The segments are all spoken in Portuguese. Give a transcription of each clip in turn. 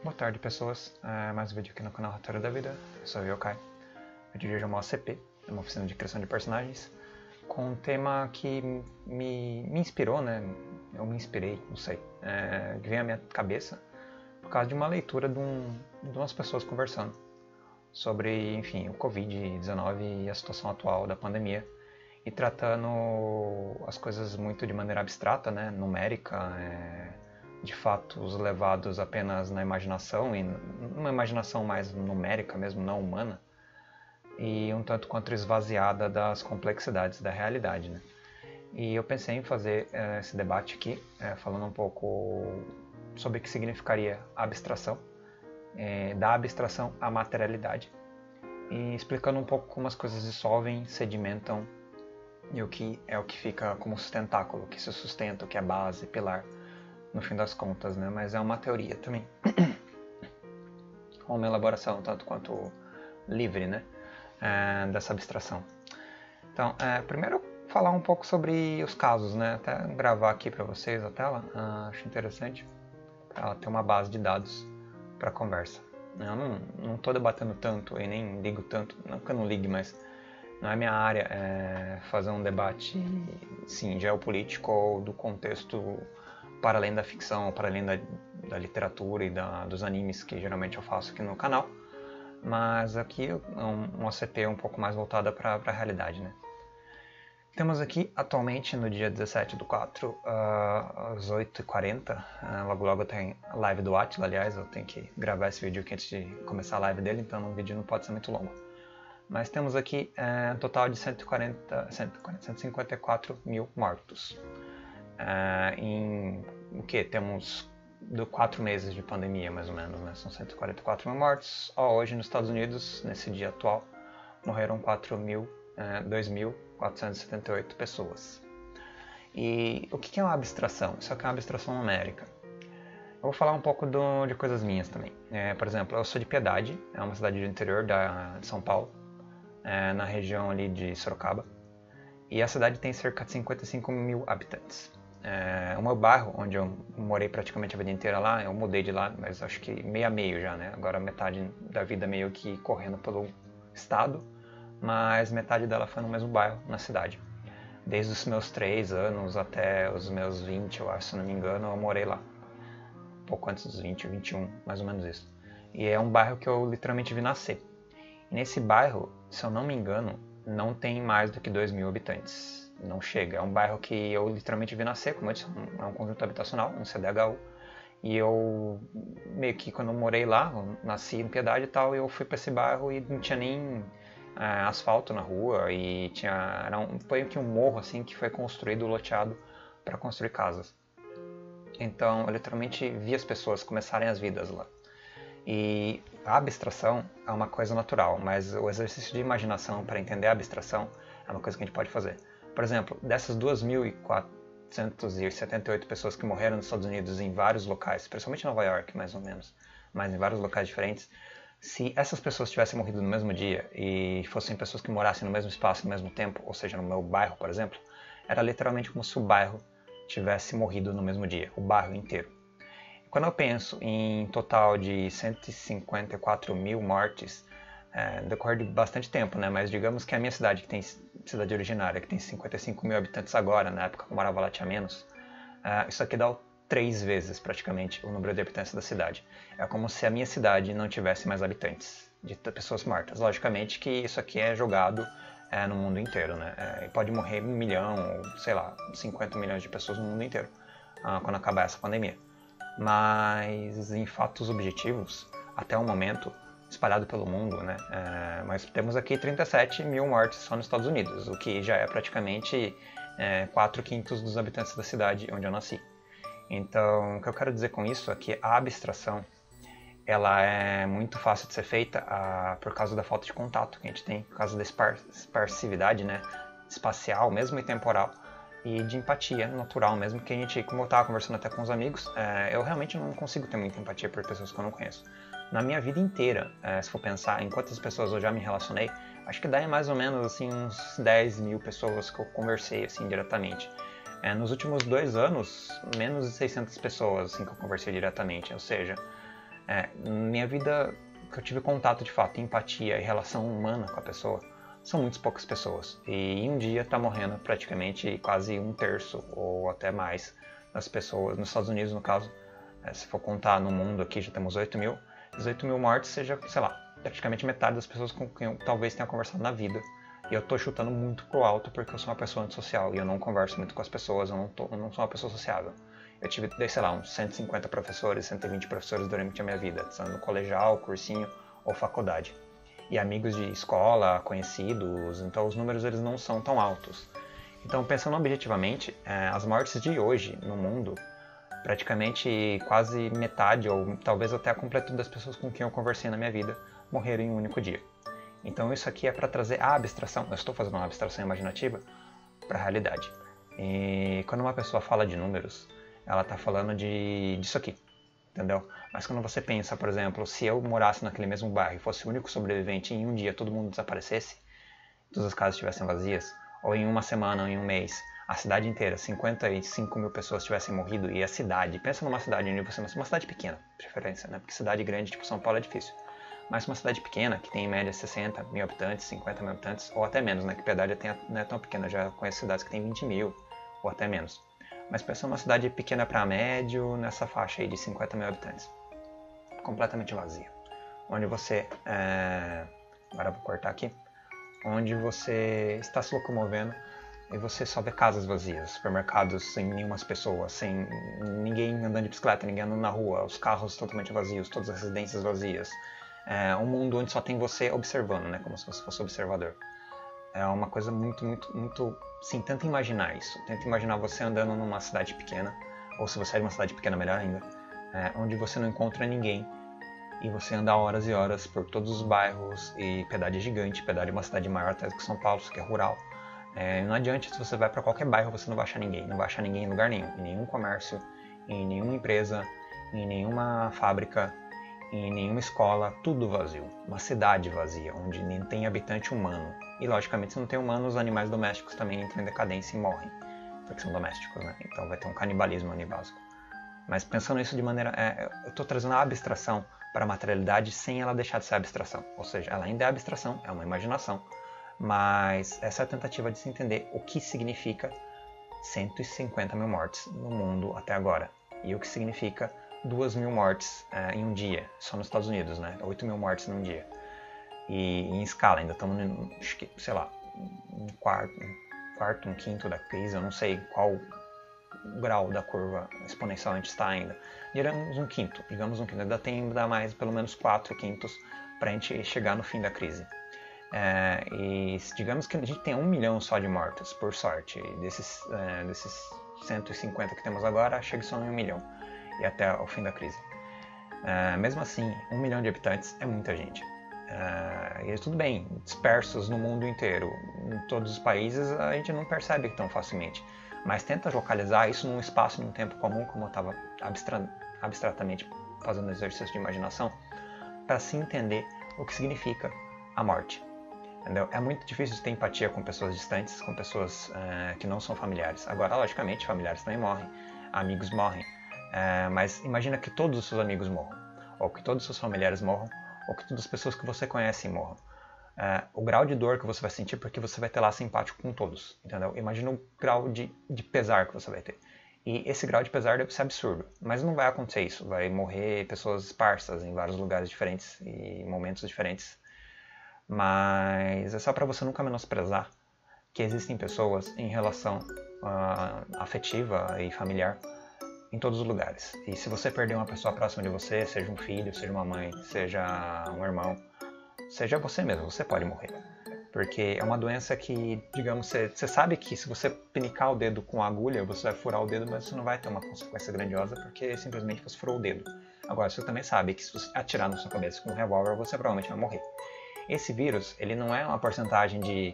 Boa tarde, pessoas. Mais um vídeo aqui no canal Roteiro da Vida. Eu sou o Yokai. O vídeo de hoje é uma OCP, uma oficina de criação de personagens, com um tema que me inspirou, né? Eu me inspirei, não sei. Que veio à minha cabeça por causa de uma leitura de umas pessoas conversando sobre, enfim, o Covid-19 e a situação atual da pandemia, e tratando as coisas muito de maneira abstrata, né? Numérica, de fatos levados apenas na imaginação, e uma imaginação mais numérica mesmo, não humana, e um tanto quanto esvaziada das complexidades da realidade, né? E eu pensei em fazer esse debate aqui, falando um pouco sobre o que significaria a abstração, da abstração à materialidade, e explicando um pouco como as coisas dissolvem, sedimentam, e o que é o que fica como sustentáculo, o que se sustenta, o que é base, pilar, no fim das contas, né? Mas é uma teoria também, uma elaboração tanto quanto livre, né? Dessa abstração. Então, primeiro falar um pouco sobre os casos, né? Até gravar aqui para vocês a tela, acho interessante, para ela ter uma base de dados para conversa. Eu não estou debatendo tanto e nem ligo tanto, não que eu não ligue, mas não é minha área fazer um debate, sim, geopolítico ou do contexto para além da ficção, para além da literatura e dos animes que geralmente eu faço aqui no canal. Mas aqui é uma OCP um pouco mais voltada para a realidade, né? Temos aqui atualmente no dia 17/4, às 8h40, logo logo tem a live do Atila, aliás, eu tenho que gravar esse vídeo aqui antes de começar a live dele, então o vídeo não pode ser muito longo. Mas temos aqui um total de 154 mil mortos. Em o que? Temos 4 meses de pandemia, mais ou menos, né? São 144 mil mortos. Hoje nos Estados Unidos, nesse dia atual, morreram 2.478 pessoas. E o que é uma abstração? Isso aqui é uma abstração numérica. Eu vou falar um pouco de coisas minhas também. Por exemplo, eu sou de Piedade, é uma cidade do interior de São Paulo, na região ali de Sorocaba. E a cidade tem cerca de 55 mil habitantes. O meu bairro, onde eu morei praticamente a vida inteira lá, eu mudei de lá, mas acho que meio a meio já, né? Agora metade da vida meio que correndo pelo estado, mas metade dela foi no mesmo bairro, na cidade. Desde os meus 3 anos até os meus 20, eu acho, se não me engano, eu morei lá. Um pouco antes dos 20, 21, mais ou menos isso. E é um bairro que eu literalmente vi nascer. E nesse bairro, se eu não me engano, não tem mais do que 2.000 habitantes. Não chega. É um bairro que eu literalmente vi nascer, como eu disse, é um conjunto habitacional, um CDHU. E eu, meio que quando eu morei lá, eu nasci em Piedade e tal, eu fui para esse bairro e não tinha nem asfalto na rua, e foi um morro assim que foi construído, loteado para construir casas. Então eu literalmente vi as pessoas começarem as vidas lá. E a abstração é uma coisa natural, mas o exercício de imaginação para entender a abstração é uma coisa que a gente pode fazer. Por exemplo, dessas 2.478 pessoas que morreram nos Estados Unidos em vários locais, principalmente em Nova York, mais ou menos, mas em vários locais diferentes, se essas pessoas tivessem morrido no mesmo dia e fossem pessoas que morassem no mesmo espaço, no mesmo tempo, ou seja, no meu bairro, por exemplo, era literalmente como se o bairro tivesse morrido no mesmo dia, o bairro inteiro. Quando eu penso em total de 154 mil mortes, decorre de bastante tempo, né? Mas digamos que a minha cidade, que tem cidade originária, que tem 55 mil habitantes agora, na época que eu morava lá tinha menos, isso aqui dá 3 vezes praticamente o número de habitantes da cidade. É como se a minha cidade não tivesse mais habitantes, de pessoas mortas. Logicamente que isso aqui é jogado no mundo inteiro, né? Pode morrer 1 milhão, ou sei lá, 50 milhões de pessoas no mundo inteiro, quando acabar essa pandemia. Mas em fatos objetivos, até o momento, espalhado pelo mundo, né? Mas temos aqui 37 mil mortes só nos Estados Unidos, o que já é praticamente 4/5 dos habitantes da cidade onde eu nasci. Então, o que eu quero dizer com isso é que a abstração ela é muito fácil de ser feita por causa da falta de contato que a gente tem, por causa da esparsividade, né? Espacial mesmo e temporal, e de empatia natural mesmo, que a gente, como eu estava conversando até com os amigos, eu realmente não consigo ter muita empatia por pessoas que eu não conheço. Na minha vida inteira, se for pensar em quantas pessoas eu já me relacionei, acho que dá mais ou menos assim, uns 10 mil pessoas que eu conversei assim, diretamente. Nos últimos 2 anos, menos de 600 pessoas assim, que eu conversei diretamente, ou seja, Minha vida, que eu tive contato de fato, empatia e relação humana com a pessoa, são muito poucas pessoas. E em um dia está morrendo praticamente quase 1/3 ou até mais das pessoas. Nos Estados Unidos, no caso, se for contar no mundo aqui, já temos 8 mil. Esses 8 mil mortes seja, sei lá, praticamente metade das pessoas com quem eu talvez tenha conversado na vida. E eu tô chutando muito pro alto porque eu sou uma pessoa antissocial e eu não converso muito com as pessoas, eu não sou uma pessoa sociável. Eu tive, sei lá, uns 150 professores, 120 professores durante a minha vida, sendo no colegial, cursinho ou faculdade. E amigos de escola, conhecidos, então os números eles não são tão altos. Então, pensando objetivamente, as mortes de hoje no mundo, praticamente quase metade ou talvez até a completude das pessoas com quem eu conversei na minha vida morreram em um único dia. Então isso aqui é para trazer a abstração, eu estou fazendo uma abstração imaginativa para a realidade. E quando uma pessoa fala de números, ela está falando disso aqui, entendeu? Mas quando você pensa, por exemplo, se eu morasse naquele mesmo bairro e fosse o único sobrevivente e em um dia todo mundo desaparecesse, todas as casas estivessem vazias, ou em uma semana ou em um mês, a cidade inteira, 55 mil pessoas tivessem morrido e a cidade, pensa numa cidade onde você, uma cidade pequena, de preferência, né? Porque cidade grande, tipo São Paulo, é difícil. Mas uma cidade pequena, que tem em média 60 mil habitantes, 50 mil habitantes, ou até menos, né? Que Piedade não é tão pequena, já conheço cidades que tem 20 mil, ou até menos. Mas pensa numa cidade pequena para médio, nessa faixa aí de 50 mil habitantes. Completamente vazia. Onde você... Agora eu vou cortar aqui. Onde você está se locomovendo e você só vê casas vazias, supermercados sem nenhuma pessoas, sem ninguém andando de bicicleta, ninguém andando na rua, os carros totalmente vazios, todas as residências vazias. Um mundo onde só tem você observando, né? Como se você fosse observador. É uma coisa muito, muito, muito... Sim, tenta imaginar isso. Tenta imaginar você andando numa cidade pequena, ou se você é de uma cidade pequena, melhor ainda, onde você não encontra ninguém, e você anda horas e horas por todos os bairros, e Piedade é gigante, Piedade é uma cidade maior até que São Paulo, que é rural. Não adianta, se você vai para qualquer bairro, você não vai achar ninguém. Não vai achar ninguém em lugar nenhum. Em nenhum comércio, em nenhuma empresa, em nenhuma fábrica, em nenhuma escola, tudo vazio. Uma cidade vazia, onde nem tem habitante humano. E, logicamente, se não tem humano, os animais domésticos também entram em decadência e morrem. Porque são domésticos, né? Então vai ter um canibalismo ali básico. Mas pensando isso de maneira... eu estou trazendo a abstração para a materialidade sem ela deixar de ser abstração. Ou seja, ela ainda é abstração, é uma imaginação. Mas essa é a tentativa de se entender o que significa 150 mil mortes no mundo até agora. E o que significa 2 mil mortes em um dia, só nos Estados Unidos, né? 8 mil mortes num dia. E em escala, ainda estamos, sei lá, um quarto, um quinto da crise, eu não sei qual grau da curva exponencial a gente está ainda. Digamos um quinto, ainda tem ainda mais pelo menos 4 quintos para a gente chegar no fim da crise. E digamos que a gente tem 1 milhão só de mortos, por sorte. E desses 150 que temos agora, chega só em 1 milhão. E até o fim da crise. Mesmo assim, 1 milhão de habitantes é muita gente. E tudo bem, dispersos no mundo inteiro, em todos os países, a gente não percebe tão facilmente. Mas tenta localizar isso num espaço, num tempo comum, como eu estava abstratamente fazendo exercício de imaginação, para se entender o que significa a morte. Entendeu? É muito difícil ter empatia com pessoas distantes, com pessoas que não são familiares. Agora, logicamente, familiares também morrem, amigos morrem. Mas imagina que todos os seus amigos morram, ou que todos os seus familiares morram, ou que todas as pessoas que você conhece morram. O grau de dor que você vai sentir, porque você vai ter laço empático com todos, entendeu? Imagina o grau de pesar que você vai ter. E esse grau de pesar deve ser absurdo, mas não vai acontecer isso. Vai morrer pessoas esparsas em vários lugares diferentes e momentos diferentes. Mas é só para você nunca menosprezar que existem pessoas em relação afetiva e familiar em todos os lugares. E se você perder uma pessoa próxima de você, seja um filho, seja uma mãe, seja um irmão, seja você mesmo, você pode morrer. Porque é uma doença que, digamos, você sabe que se você pinicar o dedo com a agulha, você vai furar o dedo, mas você não vai ter uma consequência grandiosa, porque simplesmente você furou o dedo. Agora, você também sabe que se você atirar na sua cabeça com um revólver, você provavelmente vai morrer. Esse vírus, ele não é uma porcentagem de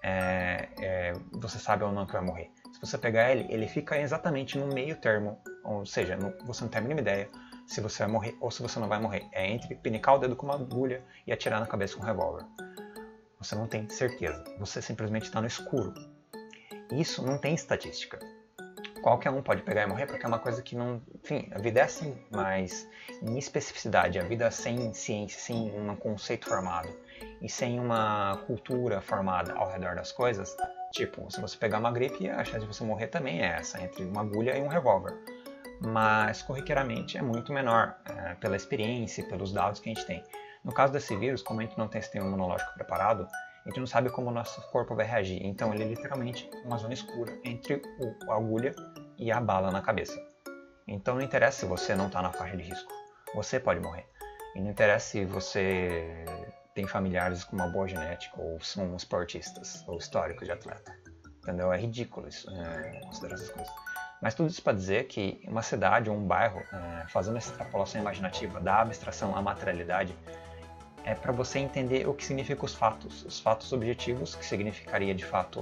você sabe ou não que vai morrer. Se você pegar ele fica exatamente no meio termo, ou seja, você não tem a mínima ideia se você vai morrer ou se você não vai morrer. É entre pinicar o dedo com uma agulha e atirar na cabeça com um revólver. Você não tem certeza, você simplesmente está no escuro. Isso não tem estatística. qualquer um pode pegar e morrer, porque é uma coisa que não... Enfim, a vida é assim, mas em especificidade, a vida sem ciência, sem um conceito formado e sem uma cultura formada ao redor das coisas, tipo, se você pegar uma gripe, a chance de você morrer também é essa, entre uma agulha e um revólver. Mas corriqueiramente é muito menor, pela experiência e pelos dados que a gente tem. No caso desse vírus, como a gente não tem sistema imunológico preparado, a gente não sabe como o nosso corpo vai reagir. Então ele é literalmente uma zona escura entre a agulha e a bala na cabeça. Então não interessa se você não está na faixa de risco, você pode morrer. E não interessa se você tem familiares com uma boa genética, ou são esportistas, ou históricos de atleta. Entendeu? É ridículo isso, considerar essas coisas. Mas tudo isso para dizer que uma cidade ou um bairro, fazendo essa extrapolação imaginativa da abstração à materialidade, é para você entender o que significam os fatos objetivos, que significaria de fato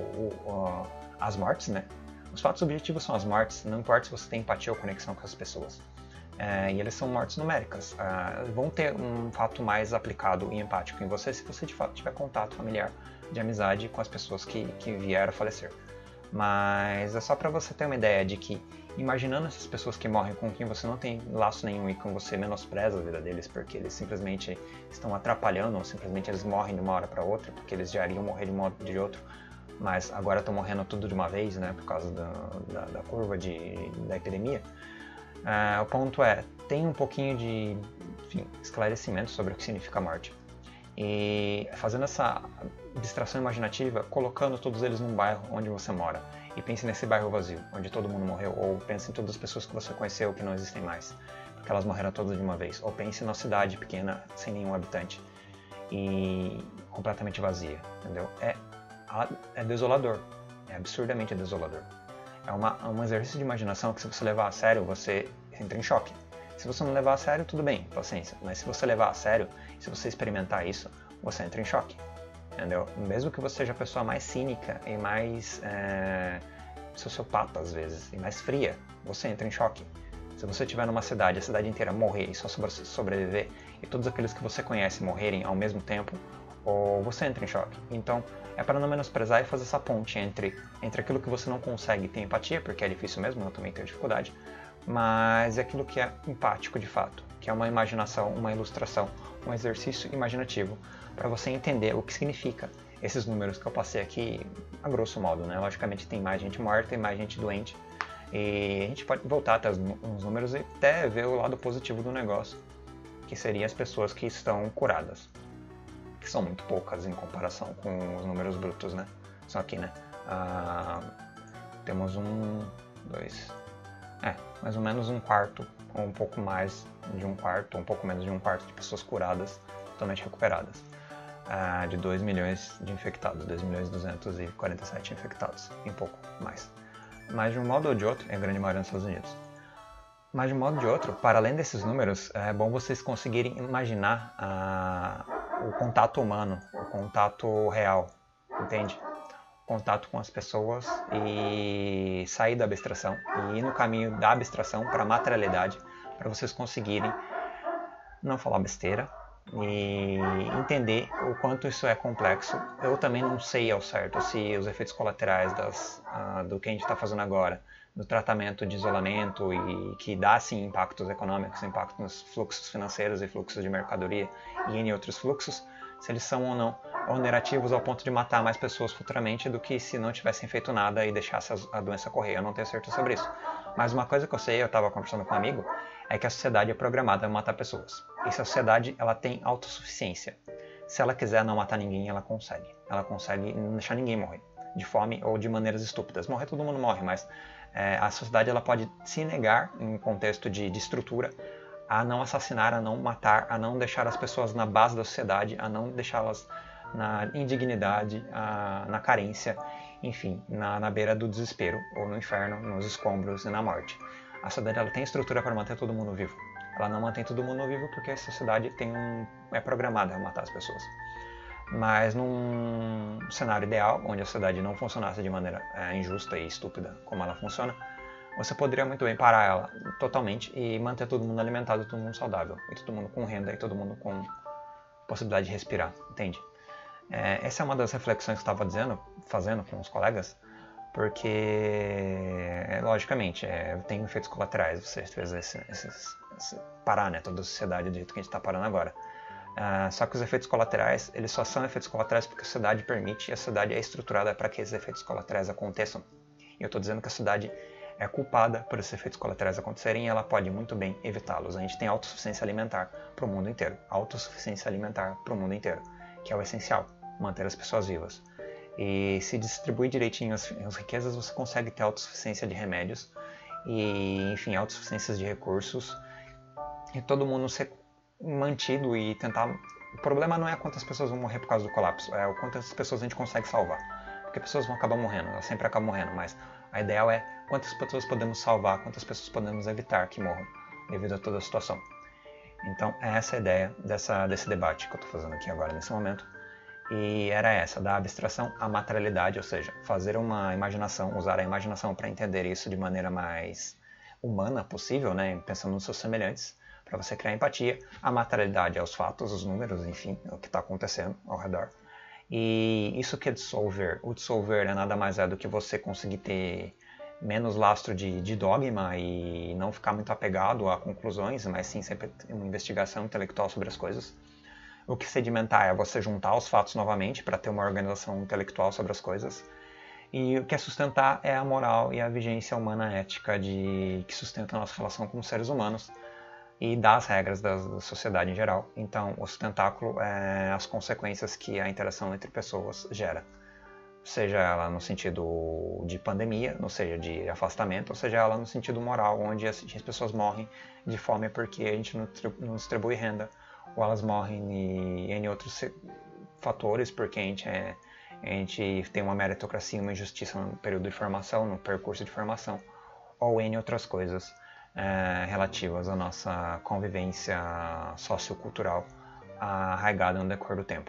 as mortes, né? Os fatos objetivos são as mortes, não importa se você tem empatia ou conexão com as pessoas. E eles são mortes numéricas. Vão ter um fato mais aplicado e empático em você se você de fato tiver contato familiar, de amizade com as pessoas que vieram a falecer. Mas é só para você ter uma ideia de que, imaginando essas pessoas que morrem com quem você não tem laço nenhum e com você menospreza a vida deles porque eles simplesmente estão atrapalhando, ou simplesmente eles morrem de uma hora para outra porque eles já iriam morrer de um modo ou de outro, mas agora estão morrendo tudo de uma vez, né, por causa da curva da epidemia. O ponto é, tem um pouquinho de esclarecimento sobre o que significa a morte. E fazendo essa abstração imaginativa, colocando todos eles num bairro onde você mora. E pense nesse bairro vazio, onde todo mundo morreu. Ou pense em todas as pessoas que você conheceu que não existem mais, porque elas morreram todas de uma vez. Ou pense numa cidade pequena, sem nenhum habitante, e completamente vazia, entendeu? É desolador, é absurdamente desolador. É um exercício de imaginação que, se você levar a sério, você entra em choque. Se você não levar a sério, tudo bem, paciência. Mas se você levar a sério, se você experimentar isso, você entra em choque. Entendeu? Mesmo que você seja a pessoa mais cínica e mais sociopata às vezes, e mais fria, você entra em choque. Se você estiver numa cidade, a cidade inteira morrer e só sobreviver, e todos aqueles que você conhece morrerem ao mesmo tempo, ou você entra em choque. Então, é para não menosprezar e fazer essa ponte entre aquilo que você não consegue ter empatia, porque é difícil mesmo, eu também tenho dificuldade, mas é aquilo que é empático de fato, que é uma imaginação, uma ilustração, um exercício imaginativo, para você entender o que significa esses números que eu passei aqui, a grosso modo, né? Logicamente tem mais gente morta e mais gente doente, e a gente pode voltar até os números e até ver o lado positivo do negócio, que seria as pessoas que estão curadas, que são muito poucas em comparação com os números brutos, né? Só aqui, né? Temos mais ou menos um quarto, ou um pouco mais de um quarto, ou um pouco menos de um quarto de pessoas curadas, totalmente recuperadas. De 2 milhões de infectados, 2 milhões e 247 infectados, e um pouco mais. Mas de um modo ou de outro, é a grande maioria nos Estados Unidos. Mas de um modo ou de outro, para além desses números, é bom vocês conseguirem imaginar o contato humano, o contato real, entende? Contato com as pessoas e sair da abstração e ir no caminho da abstração para a materialidade, para vocês conseguirem não falar besteira e entender o quanto isso é complexo. Eu também não sei ao certo se os efeitos colaterais do que a gente está fazendo agora, do tratamento de isolamento, e que dá sim impactos econômicos, impactos nos fluxos financeiros e fluxos de mercadoria e em outros fluxos, se eles são ou não onerativos ao ponto de matar mais pessoas futuramente do que se não tivessem feito nada e deixassem a doença correr. Eu não tenho certeza sobre isso. Mas uma coisa que eu sei, eu estava conversando com um amigo, é que a sociedade é programada a matar pessoas. E se a sociedade ela tem autossuficiência, se ela quiser não matar ninguém, ela consegue. Ela consegue não deixar ninguém morrer, de fome ou de maneiras estúpidas. Morrer todo mundo morre, mas a sociedade ela pode se negar, em um contexto de estrutura, a não assassinar, a não matar, a não deixar as pessoas na base da sociedade, a não deixá-las na indignidade, na carência, enfim, na beira do desespero, ou no inferno, nos escombros e na morte. A sociedade ela tem estrutura para manter todo mundo vivo. Ela não mantém todo mundo vivo porque a sociedade é programada a matar as pessoas. Mas num cenário ideal, onde a sociedade não funcionasse de maneira injusta e estúpida como ela funciona, você poderia muito bem parar ela totalmente e manter todo mundo alimentado, todo mundo saudável, e todo mundo com renda, e todo mundo com possibilidade de respirar, entende? Essa é uma das reflexões que eu estava fazendo com os colegas, porque, logicamente, tem efeitos colaterais você fez parar, né, toda a sociedade do jeito que a gente está parando agora. Só que os efeitos colaterais, eles só são efeitos colaterais porque a sociedade permite e a sociedade é estruturada para que esses efeitos colaterais aconteçam. E eu estou dizendo que a sociedade é culpada por esses efeitos colaterais acontecerem e ela pode muito bem evitá-los. A gente tem autossuficiência alimentar para o mundo inteiro. Autossuficiência alimentar para o mundo inteiro, que é o essencial, manter as pessoas vivas. E se distribuir direitinho as riquezas, você consegue ter autossuficiência de remédios e, enfim, autossuficiência de recursos e todo mundo ser mantido e tentar... O problema não é quantas pessoas vão morrer por causa do colapso, é o quantas pessoas a gente consegue salvar. Porque pessoas vão acabar morrendo, elas sempre acabam morrendo, mas a ideal é quantas pessoas podemos salvar, quantas pessoas podemos evitar que morram devido a toda a situação. Então, essa é a ideia desse debate que eu estou fazendo aqui agora, nesse momento. E era essa, da abstração à materialidade, ou seja, fazer uma imaginação, usar a imaginação para entender isso de maneira mais humana possível, né? Pensando nos seus semelhantes, para você criar empatia. A materialidade é os fatos, os números, enfim, o que está acontecendo ao redor. E isso que é dissolver. O dissolver é nada mais do que você conseguir ter menos lastro de dogma e não ficar muito apegado a conclusões, mas sim sempre ter uma investigação intelectual sobre as coisas. O que sedimentar é você juntar os fatos novamente para ter uma organização intelectual sobre as coisas. E o que é sustentar é a moral e a vigência humana ética que sustenta a nossa relação como seres humanos e dá as regras da sociedade em geral. Então, o sustentáculo é as consequências que a interação entre pessoas gera. Seja ela no sentido de pandemia, ou seja, de afastamento, ou seja ela no sentido moral, onde as pessoas morrem de fome porque a gente não distribui renda, ou elas morrem em outros fatores porque a gente tem uma meritocracia, uma injustiça no período de formação, no percurso de formação, ou em outras coisas relativas à nossa convivência sociocultural arraigada no decorrer do tempo.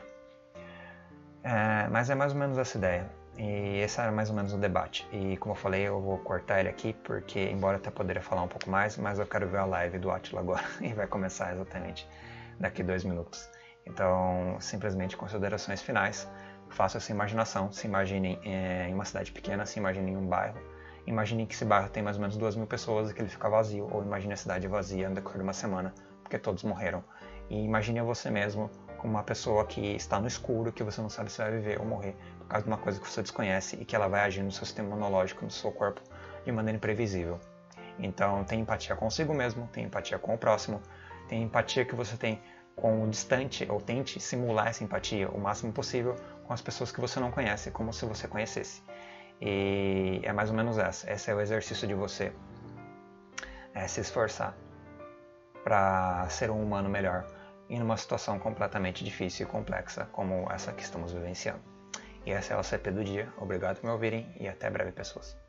Mas é mais ou menos essa ideia. E esse era mais ou menos o debate. E como eu falei, eu vou cortar ele aqui, porque embora eu até poderia falar um pouco mais, mas eu quero ver a live do Átila agora, e vai começar exatamente daqui 2 minutos. Então, simplesmente considerações finais. Faça essa imaginação. Se imaginem em uma cidade pequena, se imaginem em um bairro. Imagine que esse bairro tem mais ou menos 2.000 pessoas e que ele fica vazio, ou imagine a cidade vazia no decorrer de uma semana, porque todos morreram. E imagine você mesmo como uma pessoa que está no escuro, que você não sabe se vai viver ou morrer, por causa de uma coisa que você desconhece e que ela vai agir no seu sistema imunológico, no seu corpo, de maneira imprevisível. Então, tenha empatia consigo mesmo, tenha empatia com o próximo, tenha empatia que você tem com o distante, ou tente simular essa empatia o máximo possível com as pessoas que você não conhece, como se você conhecesse. E é mais ou menos essa. Esse é o exercício de você se esforçar para ser um humano melhor em uma situação completamente difícil e complexa como essa que estamos vivenciando. E essa é a LCP do dia. Obrigado por me ouvirem e até breve, pessoas.